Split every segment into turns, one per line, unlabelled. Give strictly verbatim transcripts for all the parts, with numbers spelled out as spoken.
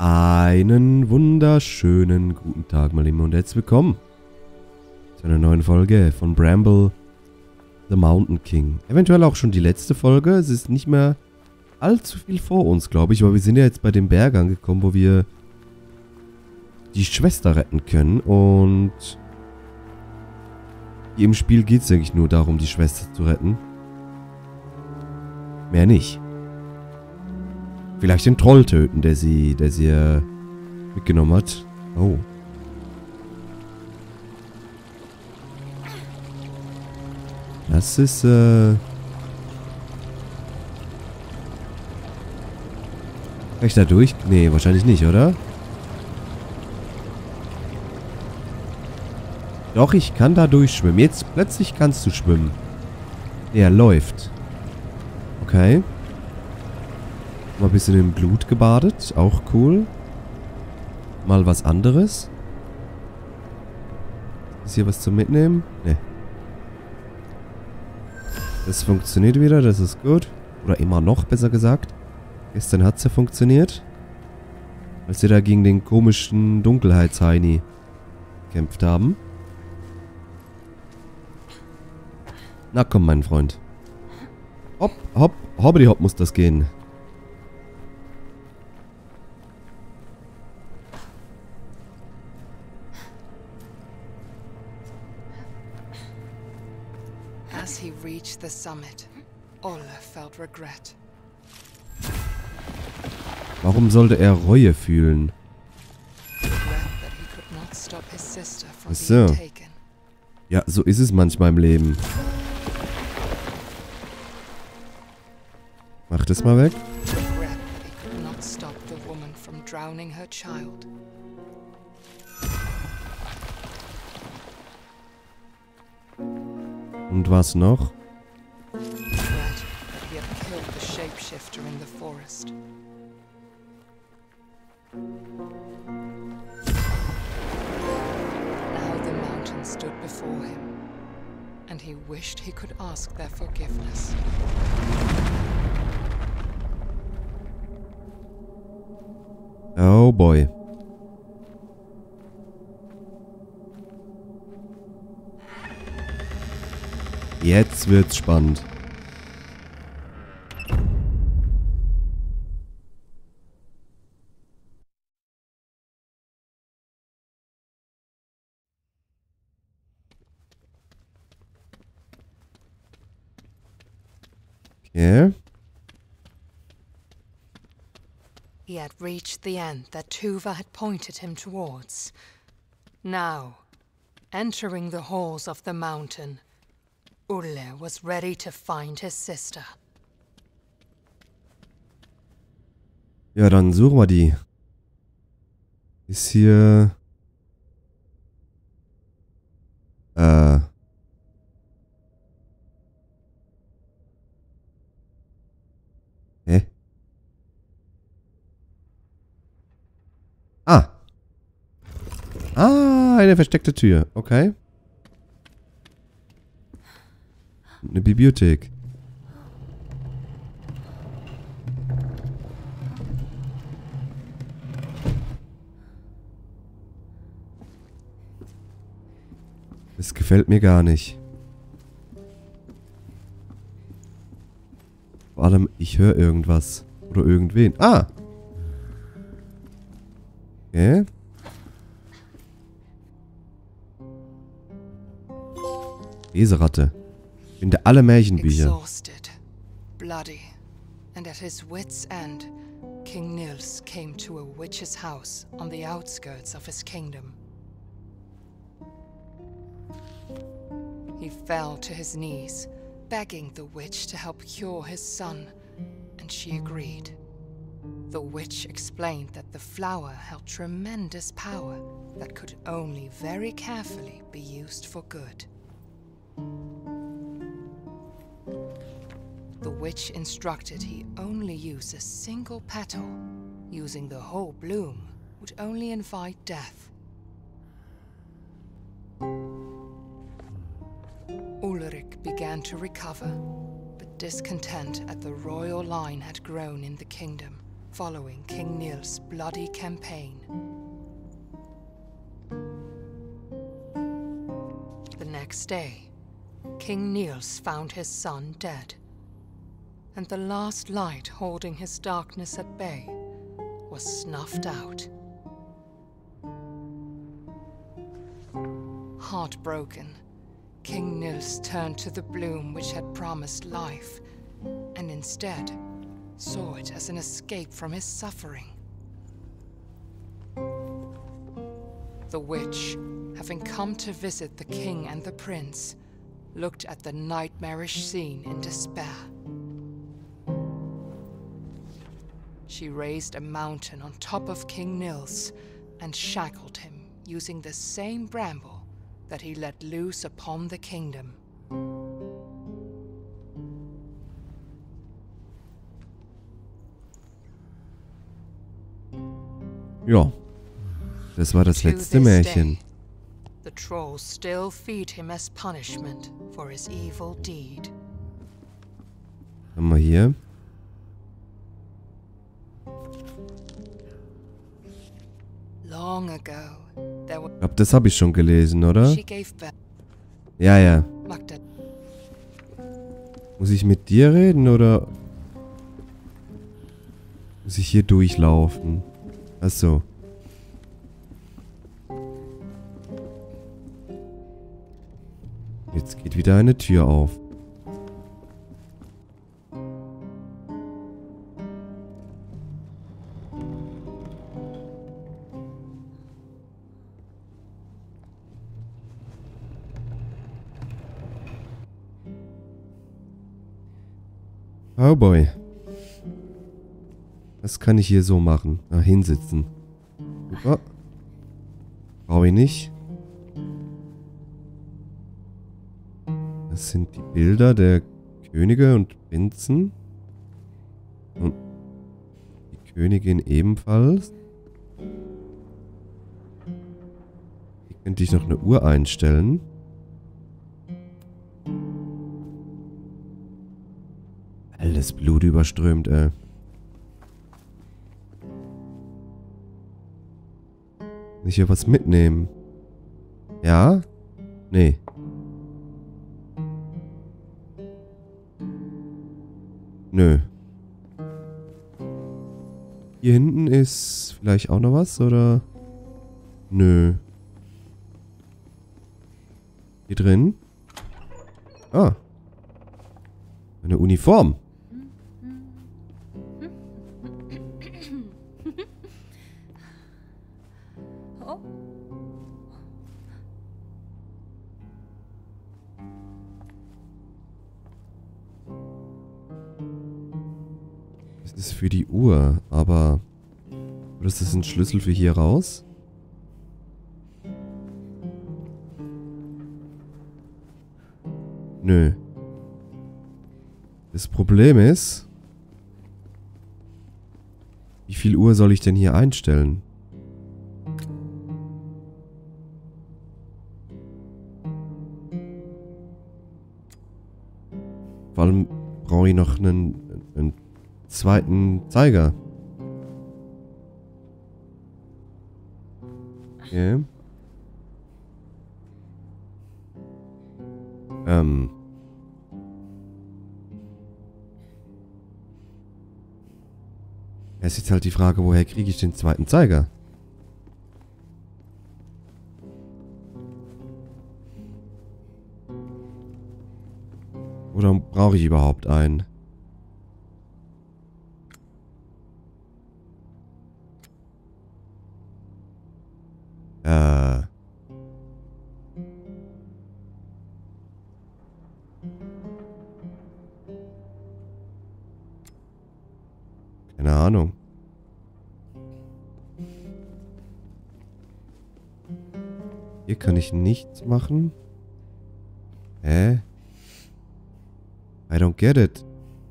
Einen wunderschönen guten Tag, meine Lieben, und herzlich willkommen zu einer neuen Folge von Bramble the Mountain King. Eventuell auch schon die letzte Folge. Es ist nicht mehr allzu viel vor uns, glaube ich, aber wir sind ja jetzt bei dem Berg angekommen, wo wir die Schwester retten können. Und im Spiel geht es eigentlich nur darum, die Schwester zu retten. Mehr nicht. Vielleicht den Troll töten, der sie, der sie äh, mitgenommen hat. Oh. Das ist, äh... Kann ich da durch? Nee, wahrscheinlich nicht, oder? Doch, ich kann da durchschwimmen. Jetzt plötzlich kannst du schwimmen. Er läuft. Okay. Mal ein bisschen im Blut gebadet. Auch cool. Mal was anderes. Ist hier was zum Mitnehmen? Ne. Das funktioniert wieder. Das ist gut. Oder immer noch, besser gesagt. Gestern hat es ja funktioniert. Als wir da gegen den komischen Dunkelheitsheini gekämpft haben. Na komm, mein Freund. Hopp, hopp, hoppidi hopp muss das gehen.
As he reached the summit, Olle felt regret.
Warum sollte er Reue fühlen? Ach so. Ja, so ist es manchmal im Leben. Mach das mal weg. Und was noch?
Stood before him, and he wished he could ask their forgiveness.
Oh boy. Jetzt wird's spannend. Yeah.
He had reached the end that Tuva had pointed him towards. Now, entering the halls of the mountain, Ulle was ready to find his sister.
Ja, dann suchen wir die. Ist hier... Äh... Hä? Ah. Ah, eine versteckte Tür. Okay. Eine Bibliothek. Das gefällt mir gar nicht. Vor allem, ich höre irgendwas. Oder irgendwen. Ah! Okay. Leseratte. Finde alle Märchenbücher.
Exhausted, bloody, and at his wits' end, King Nils came to a witch's house on the outskirts of his kingdom. He fell to his knees, begging the witch to help cure his son, and she agreed. The witch explained that the flower held tremendous power that could only very carefully be used for good. The witch instructed he only use a single petal. Using the whole bloom would only invite death. Ulrich began to recover, but discontent at the royal line had grown in the kingdom, following King Niels' bloody campaign. The next day, King Niels found his son dead, and the last light holding his darkness at bay was snuffed out. Heartbroken, King Niels turned to the bloom which had promised life, and instead saw it as an escape from his suffering. The witch, having come to visit the king and the prince, looked at the nightmarish scene in despair. She raised a mountain on top of King Niels and shackled him using the same bramble that he let loose upon the kingdom.
Ja, das war das letzte Märchen.
The trolls still feed him as punishment for his evil deed.
Haben wir hier.
Long ago, there
Ich glaube, das habe ich schon gelesen, oder?
she gave birth.
Ja, ja.
Magda,
Muss ich mit dir reden, oder muss ich hier durchlaufen? Ach so. Jetzt geht wieder eine Tür auf. Oh boy. Was kann ich hier so machen? Ah, hinsitzen. Super. Brauche ich nicht. Das sind die Bilder der Könige und Prinzen. Und die Königin ebenfalls. Hier könnte ich noch eine Uhr einstellen. Alles Blut überströmt, ey. Kann ich hier was mitnehmen? Ja? Nee. Nö. Hier hinten ist vielleicht auch noch was, oder? Nö. Hier drin? Ah. Eine Uniform. Das ist für die Uhr, aber... Oder ist das ein Schlüssel für hier raus? Nö. Das Problem ist... Wie viel Uhr soll ich denn hier einstellen? Vor allem brauche ich noch einen, einen zweiten Zeiger. Okay. Ähm. Es ist jetzt halt die Frage, woher kriege ich den zweiten Zeiger? Oder brauche ich überhaupt einen? Äh. Keine Ahnung. Hier kann ich nichts machen. Hä? I don't get it.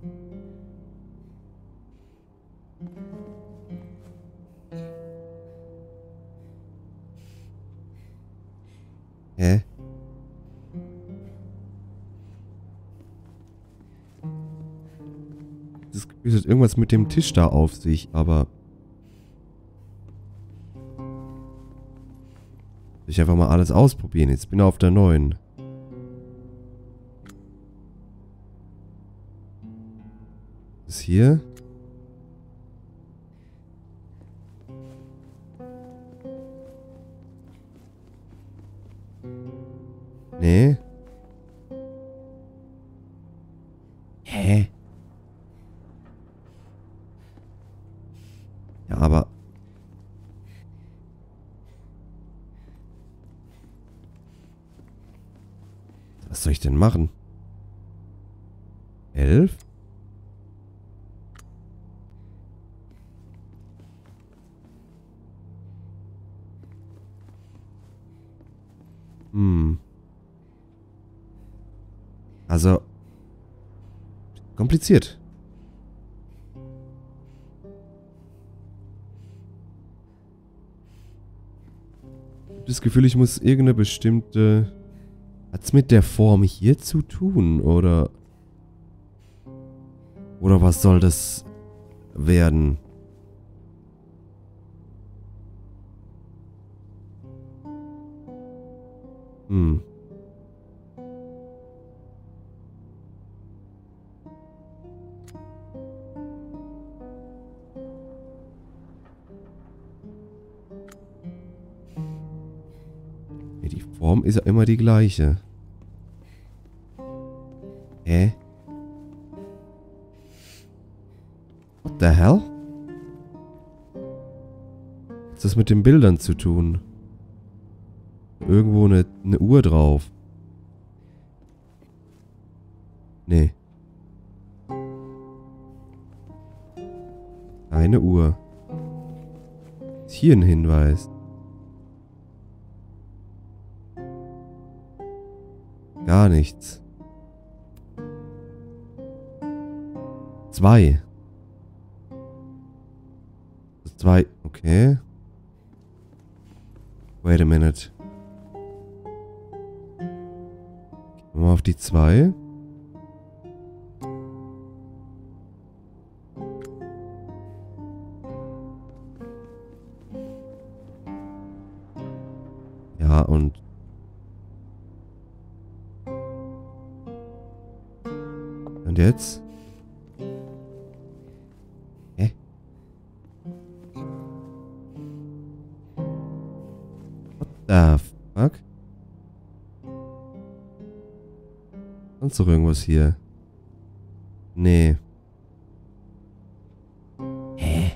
Hä? Das Gefühl, Es hat irgendwas mit dem Tisch da auf sich, aber... Ich einfach mal alles ausprobieren. Jetzt bin ich auf der neuen. Was ist hier? Nee. Hä? Ja, aber... Was soll ich denn machen? Elf? Hm. Also... Kompliziert. Ich habe das Gefühl, ich muss irgendeine bestimmte... Hat's mit der Form hier zu tun, oder... Oder was soll das werden? Hm. Die Form ist ja immer die gleiche. Hä? What the hell? Was hat das mit den Bildern zu tun? Irgendwo eine, eine Uhr drauf. Nee. Eine Uhr. Ist hier ein Hinweis? Gar nichts. Zwei. Zwei. Okay. Wait a minute. Gehen wir mal auf die zwei. Ja, und... Und jetzt? Hä? What the fuck? Sonst noch irgendwas hier? Nee. Hä?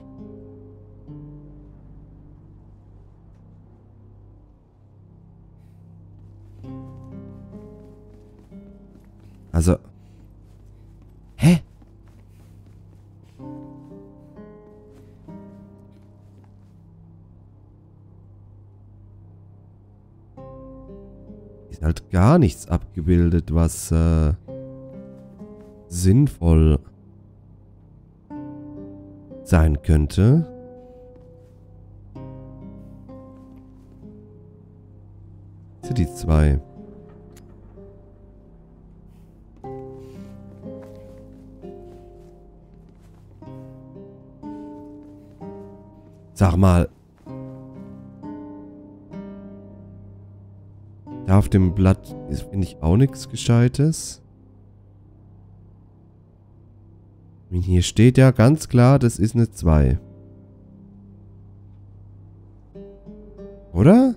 Also... Hä? Ist halt gar nichts abgebildet, was äh, sinnvoll sein könnte. Das sind die zwei. Sag mal. Da auf dem Blatt ist, finde ich, auch nichts Gescheites. Hier steht ja ganz klar, das ist eine zwei. Oder?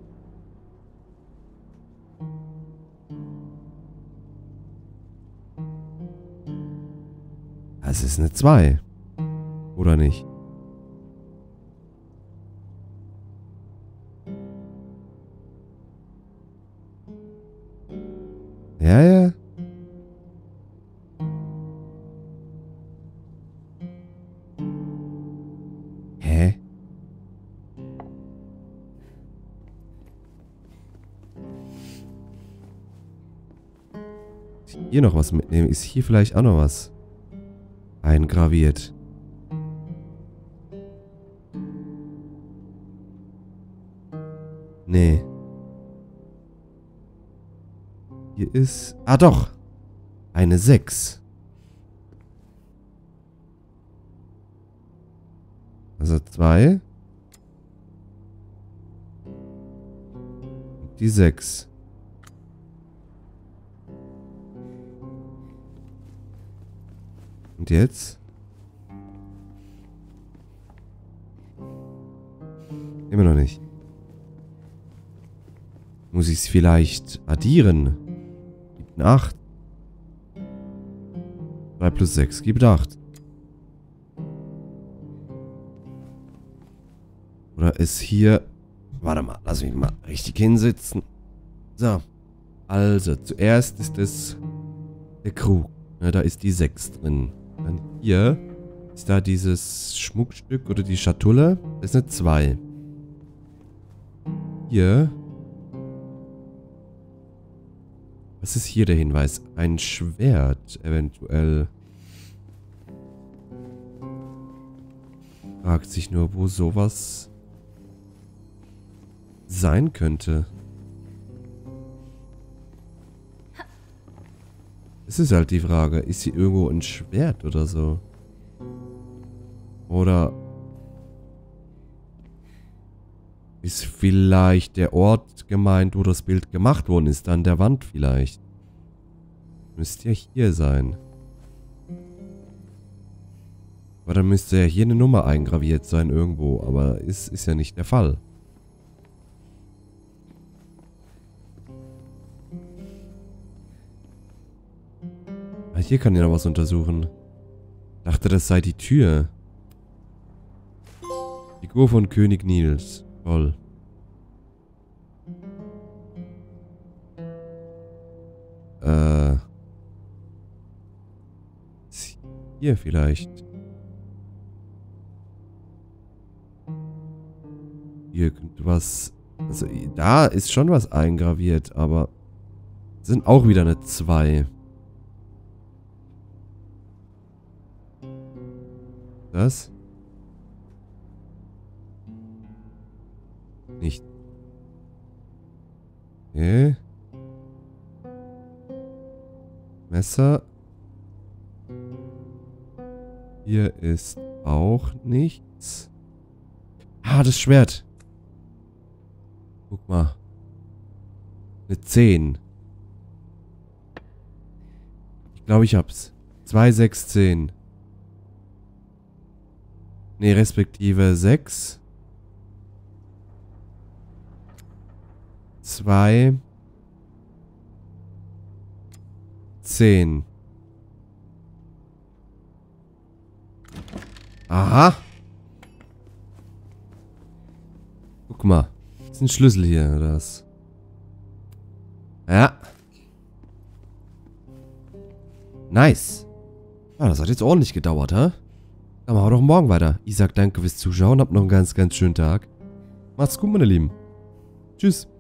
Das ist eine zwei. Oder nicht? Ja, ja. Hä? Hier noch was mitnehmen? Ist hier vielleicht auch noch was eingraviert? Nee. Hier ist... Ah, doch. Eine sechs. Also zwei. Und die sechs. Und jetzt? Immer noch nicht. Muss ich es vielleicht addieren? Gibt acht. drei plus sechs gibt acht. Oder ist hier... Warte mal, lass mich mal richtig hinsitzen. So. Also, zuerst ist es der Krug. Ja, da ist die sechs drin. Dann hier ist da dieses Schmuckstück oder die Schatulle. Das ist eine zwei. Hier. Was ist hier der Hinweis? Ein Schwert, eventuell. Fragt sich nur, wo sowas sein könnte. Es ist halt die Frage, ist hier irgendwo ein Schwert oder so? Oder ist vielleicht der Ort gemeint, wo das Bild gemacht worden ist, an der Wand vielleicht? Müsste ja hier sein. Aber dann müsste ja hier eine Nummer eingraviert sein irgendwo, aber ist, ist ja nicht der Fall. Ah, hier kann ich noch was untersuchen. Ich dachte, das sei die Tür. Figur von König Nils. Toll. Äh. Hier vielleicht. Hier könnte was... Also da ist schon was eingraviert, aber... Sind auch wieder eine zwei. Das? Nicht. Okay. Messer. Hier ist auch nichts. Ah, das Schwert. Guck mal. Eine zehn. Ich glaube, ich hab's. zwei, sechs, zehn. Ne, respektive sechs. zwei. zehn. Aha. Guck mal. Ist ein Schlüssel hier, oder was? Ja. Nice. Ja, das hat jetzt ordentlich gedauert, hä? Dann machen wir doch morgen weiter. Ich sag danke fürs Zuschauen, habt noch einen ganz, ganz schönen Tag. Macht's gut, meine Lieben. Tschüss.